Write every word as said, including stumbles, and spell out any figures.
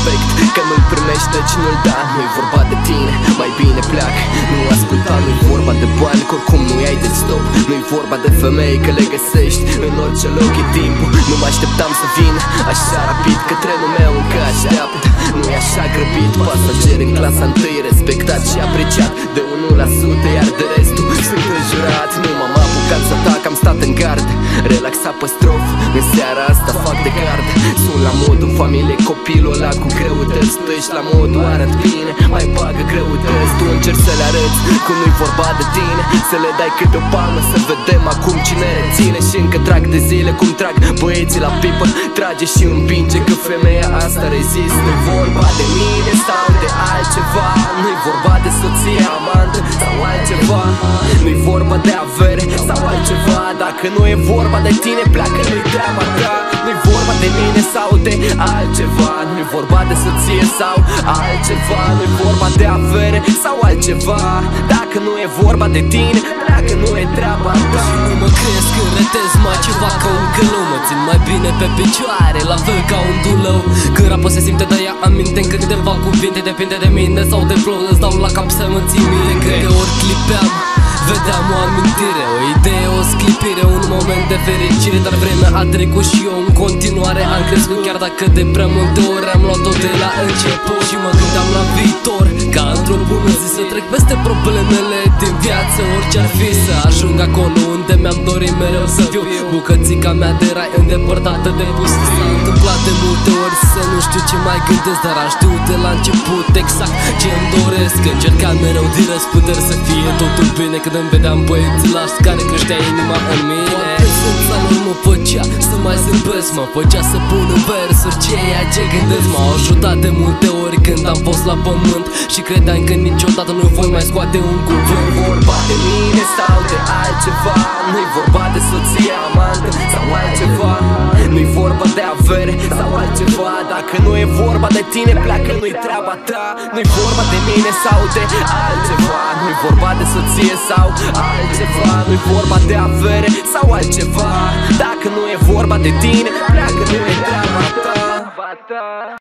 respect, că nu-l primești deci nu-l da. Nu-i vorba de tine, mai bine pleacă. Nu asculta, nu-i vorba de bani, că oricum nu ai de stop. Nu-i vorba de femei, că le găsești în orice loc, e timpul. Nu mă așteptam să vin așa rapid, că trenul meu încă așteaptă. Nu-i așa grăbit, pasager în clasa întâi, respectat și apreciat de unu la sută, iar de restul sunt înjurat. Nu m-am apucat să atac, am stat în gard, relaxat pe strof, în seara asta fac de gard. Sunt la modul familie, copilul ăla cu greutăți. Tu ești la modul arăt bine, mai bagă greutăți. Tu încerci să le arăți cum nu-i vorba de tine, să le dai câte o palmă, să vedem acum cine reține. Și încă trag de zile cum trag băieții la pipă, trage și împinge, că femeia asta rezistă. Nu-i vorba de mine sau de altceva, nu-i vorba de soție, amantă sau altceva. Nu-i vorba de avere sau altceva, dacă nu e vorba de tine, pleacă, nu-i treaba ta. Nu-i vorba de mine sau de altceva, nu-i vorba de soție sau altceva. Nu-i vorba de avere sau altceva, dacă nu e vorba de tine, pleacă, nu e treaba ta. Și nu mă crezi când retez mai ceva ca un gălău, mă țin mai bine pe picioare, la fel ca un dulău. Când rapul se simte, de-aia aminte în câteva cuvinte, depinde de mine sau de flow, îți dau la cap să mă ții mine. Cât de ori clipeam, vedeam o amintire, o idee, o sclipire, un moment de fericire. Dar vremea a trecut și eu în continuare am crescut, chiar dacă de prea multe ori am luat-o de la început. Și mă gândeam la viitor, ca într-o bună zi să trec peste problemele din viață, orice ar fi, să ajung acolo unde mi-am dorit mereu să fiu. Bucățica mea de rai îndepărtată de pustiu. S-a întâmplat de multe ori să nu știu ce mai gândesc, dar aș știu de la început exact ce-mi doresc. Încercam mereu din răsputeri să fie totul bine, când îmi vedeam băieții lași care creștea inima în mine. Prezența lor mă făcea să mai zâmbesc, mă făcea să pun în versuri ceea ce gândesc. M-au ajutat de multe ori când am fost la pământ și credeam că niciodată nu voi mai scoate un cuvânt. Nu-i vorba de mine sau de altceva, nu-i vorba de soție, amantă sau altceva. Nu-i vorba de avere sau altceva, dacă nu e vorba de tine, pleacă, nu-i treaba ta. Nu-i vorba de mine sau de altceva, nu-i vorba de soție sau altceva. Nu-i vorba de avere sau altceva, dacă nu e vorba de tine, pleacă, nu e treaba ta.